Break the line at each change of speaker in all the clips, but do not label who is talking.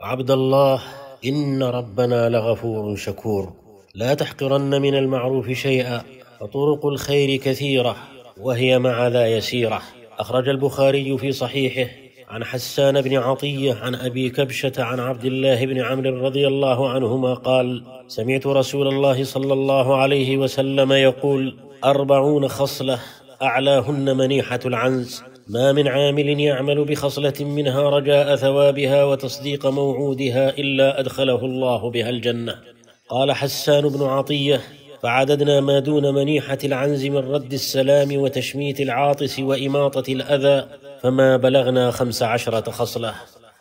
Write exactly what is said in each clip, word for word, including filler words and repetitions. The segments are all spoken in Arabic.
عبد الله، إن ربنا لغفور شكور. لا تحقرن من المعروف شيئا، فطرق الخير كثيرة وهي مع ذا يسيرة. أخرج البخاري في صحيحه عن حسان بن عطية عن أبي كبشة عن عبد الله بن عمرو رضي الله عنهما قال: سمعت رسول الله صلى الله عليه وسلم يقول: أربعون خصلة أعلاهن منيحة العنز، ما من عامل يعمل بخصلة منها رجاء ثوابها وتصديق موعودها إلا أدخله الله بها الجنة. قال حسان بن عطية: فعددنا ما دون منيحة العنز من رد السلام وتشميت العاطس وإماطة الأذى، فما بلغنا خمس عشرة خصلة،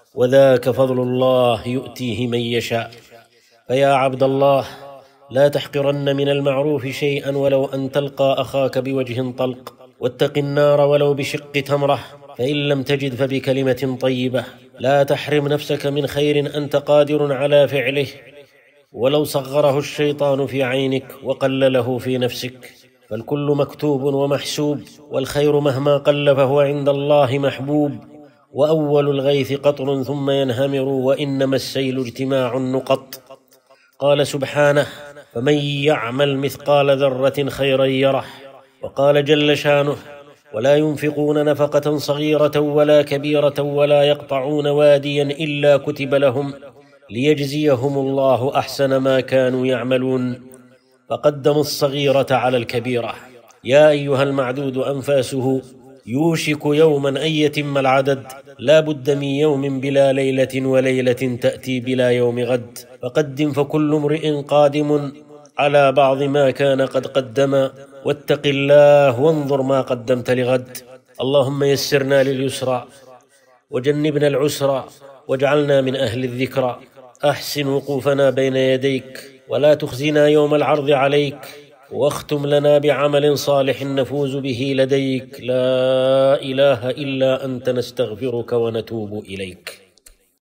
وذاك فضل الله يؤتيه من يشاء. فيا عبد الله، لا تحقرن من المعروف شيئا ولو أن تلقى أخاك بوجه طلق، واتق النار ولو بشق تمرة، فإن لم تجد فبكلمة طيبة. لا تحرم نفسك من خير أنت قادر على فعله، ولو صغره الشيطان في عينك وقلله في نفسك، فالكل مكتوب ومحسوب، والخير مهما قل فهو عند الله محبوب. وأول الغيث قطر ثم ينهمر، وإنما السيل اجتماع النقط. قال سبحانه: فمن يعمل مثقال ذرة خيرا يره. وقال جل شانه: ولا ينفقون نفقة صغيرة ولا كبيرة ولا يقطعون واديا إلا كتب لهم ليجزيهم الله أحسن ما كانوا يعملون. فقدم الصغيرة على الكبيرة. يا أيها المعدود أنفاسه، يوشك يوما أن يتم العدد، لا بد من يوم بلا ليلة وليلة تأتي بلا يوم غد. فقدم فكل امرئ قادم على بعض ما كان قد قدم، واتق الله وانظر ما قدمت لغد. اللهم يسرنا لليسرى وجنبنا العسرى، واجعلنا من أهل الذكرى. أحسن وقوفنا بين يديك، ولا تخزنا يوم العرض عليك، واختم لنا بعمل صالح نفوز به لديك. لا إله إلا أنت، نستغفرك ونتوب إليك.